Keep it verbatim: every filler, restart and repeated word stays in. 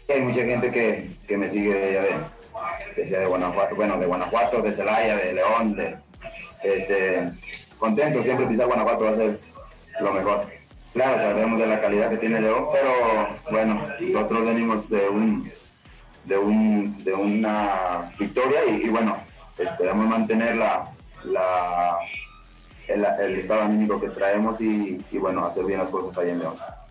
Hay mucha gente que, que me sigue de, de, que sea de Guanajuato, bueno, de Guanajuato, de Celaya, de León, de, este, contento, siempre pisar Guanajuato va a ser lo mejor. Claro, sabemos de la calidad que tiene León, pero bueno, nosotros venimos de un de un de una victoria y, y bueno, esperamos mantener la, la el, el estado anímico que traemos y, y bueno, hacer bien las cosas ahí en León.